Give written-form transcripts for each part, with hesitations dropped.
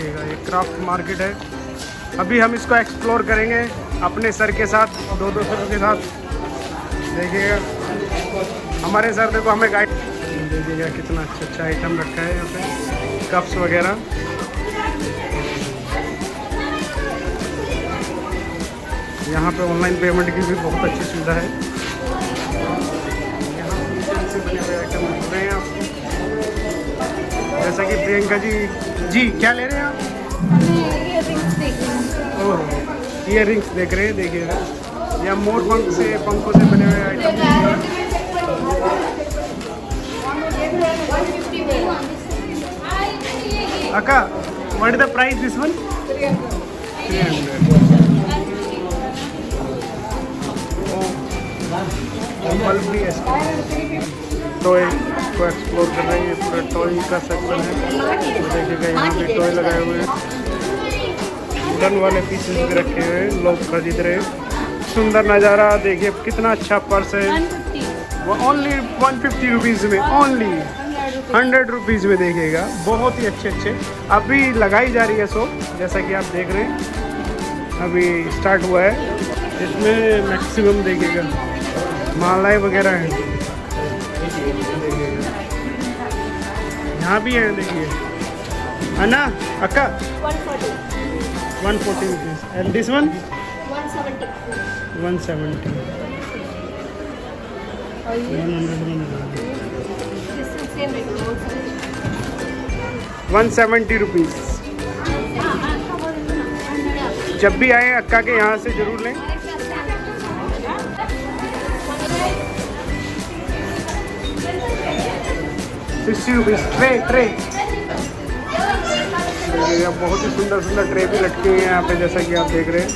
देखिएगा ये craft market है। अभी हम इसको एक्सप्लोर करेंगे अपने सर के साथ, दो सरों के साथ। देखिएगा हमारे सर देखो हमें गाइड। देखिएगा कितना अच्छा आइटम रखा है यहाँ पे, कप्स वगैरह। यहाँ पे ऑनलाइन पेमेंट की भी बहुत अच्छी सुविधा है। यहाँ से बने हुए आइटम मिल रहे हैं आपको, जैसा कि प्रियंका जी क्या ले रहे हैं आप? ईयर रिंग्स देख रहे हैं। देखिएगा या मोर पंखों से बने हुए आइटम। अक्का what is the price this one? 300। Toy को एक्सप्लोर कर रहे हैं। ये पूरा टॉय का सेक्शन है। देखिएगा यहाँ पे टॉय लगाए हुए हैं, वुडन वाले पीसेस भी रखे हुए हैं, लोग खरीद रहे हैं। सुंदर नज़ारा देखिए, कितना अच्छा पर्स है। वो ओनली 150 रुपीज़ में, ओनली 100 रुपीज़ में। देखिएगा बहुत ही अच्छे अभी लगाई जा रही है शॉप, जैसा कि आप देख रहे हैं अभी स्टार्ट हुआ है। इसमें मैक्सिमम देखिएगा मालाएँ वगैरह हैं। यहाँ भी है देखिए, है ना अक्का? 140 rupees. And this one 170। 170 rupees. जब भी आए अक्का के यहाँ से ज़रूर लें। 60 रुपीज़ ट्रे। बहुत ही सुंदर ट्रे भी लटके हैं यहाँ पे, जैसा कि आप देख रहे हैं।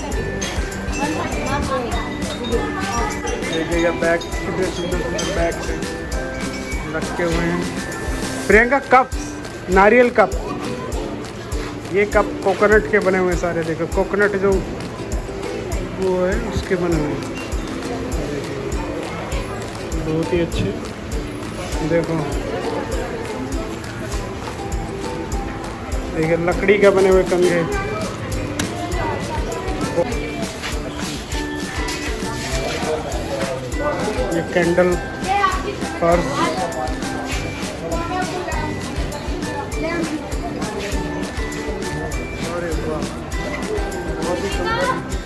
देखिएगा बैग, कितने सुंदर बैग से रखे हुए हैं। प्रियंका कप्स, नारियल कप। ये कप कोकोनट के बने हुए हैं सारे। देखो कोकोनट जो वो है उसके बने हुए हैं, बहुत ही अच्छे। देखो देखिए लकड़ी का बने हुए कंघे। ये कैंडल पर्स। अरे वाह, बहुत ही सुंदर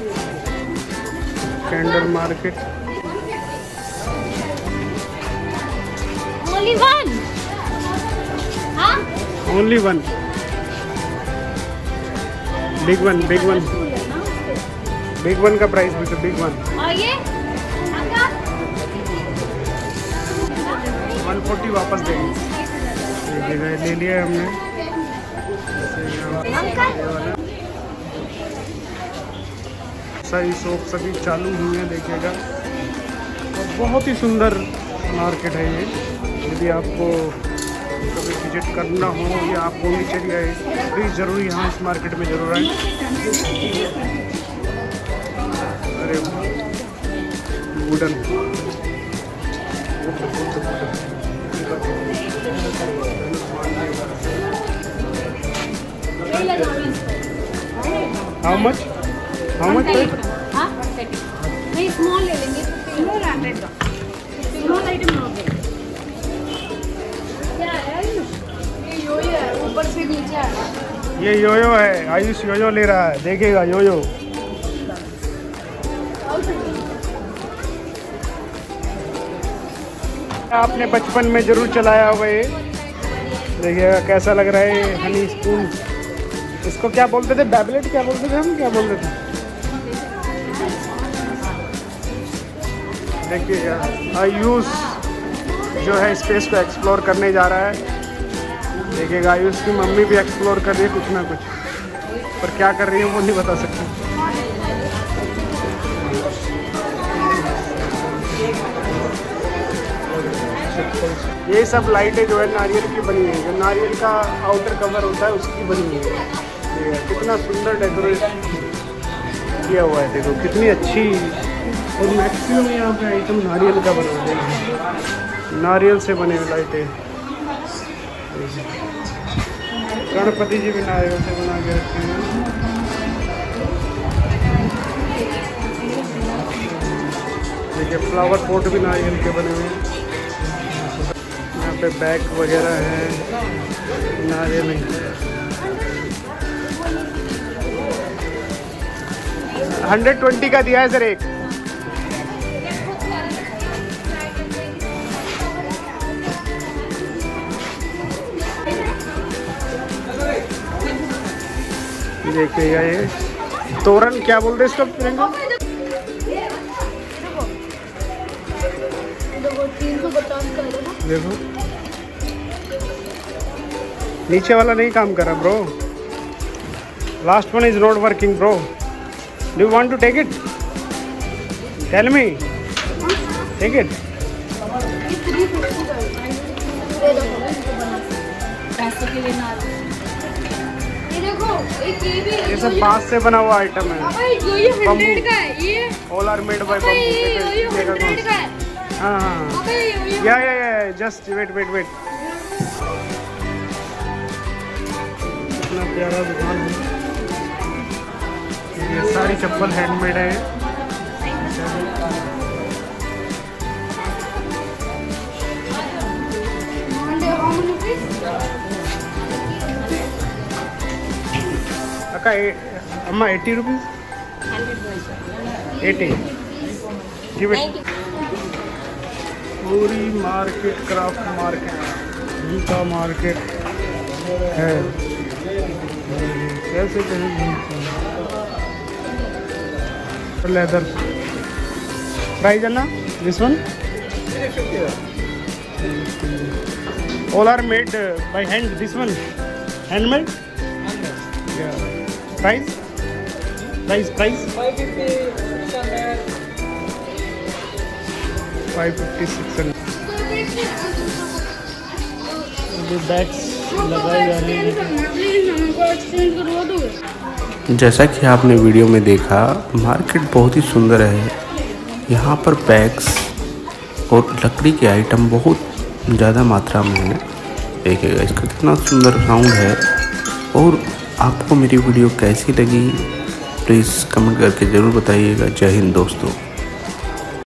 कैंडल मार्केट। Only one? हाँ? Only one. Big one का प्राइस भी तो बिग वन। और ये 140 वापस देंगे। ले लिया हमने। सारी शॉप सभी चालू हुई हैं। देखिएगा और बहुत ही सुंदर मार्केट है ये। यदि आपको कभी विजिट करना हो या आप पौंडीचेरी आए, प्लीज़ ज़रूर यहाँ इस मार्केट में ज़रूर आए। अरे वुडन हाउ मच नहीं, स्मॉल ले लेंगे। स्मॉल आइटम ऊपर से नीचे आ रहा है। ये योयो है, आयुष योयो ले रहा है। देखिएगा योयो। आपने बचपन में जरूर चलाया होगा ये। देखिएगा कैसा लग रहा है। हनी स्पून, इसको क्या बोलते थे? बैबलेट क्या बोलते थे हम? क्या बोलते थे? देखिएगा आयुष जो है स्पेस को एक्सप्लोर करने जा रहा है। देखिएगा आयुष की मम्मी भी एक्सप्लोर कर रही है कुछ ना कुछ, पर क्या कर रही है वो नहीं बता सकती। ये सब लाइटें जो है नारियल की बनी है, जो नारियल का आउटर कवर होता है उसकी बनी है। कितना सुंदर डेकोरेशन किया हुआ है, देखो कितनी अच्छी। और मैक्सिमम यहाँ पे आइटम नारियल का बना हुआ है, नारियल से बने हुए लाइटें। गणपति जी भी नारियल से बना के रखे हैं। देखिए फ्लावर पॉट भी नारियल के बने हुए हैं। यहाँ पे बैग वगैरह है नारियल ही। 120 का दिया है सर एक। देखिए ये तोरण क्या बोल रहे इसको प्रियंका? देखो नीचे वाला नहीं काम कर रहा bro. Last one is not working bro. Do you want to take it? Tell me. Take it. ये सब बांस से बना हुआ आइटम है। ये 100 का है ये। All are made by bamboo. ये 100 का है। हाँ या जस्ट वेट। इतना प्यारा दुकान है। ये सारी चप्पल हैंडमेड है। अम्मा 80 रुपीज। 80 give it. पूरी मार्केट क्राफ्ट मार्केट जूता मार्केट है। कैसे लेदर प्राइस है ना this one. All are made by hand. This one handmade. Price 550 600। Bags लगाए जा रहे हैं। जैसा कि आपने वीडियो में देखा मार्केट बहुत ही सुंदर है। यहाँ पर बैग्स और लकड़ी के आइटम बहुत ज़्यादा मात्रा में है। देखिएगा इसका कितना सुंदर साउंड है। और आपको मेरी वीडियो कैसी लगी प्लीज़ कमेंट करके ज़रूर बताइएगा। जय हिंद दोस्तों।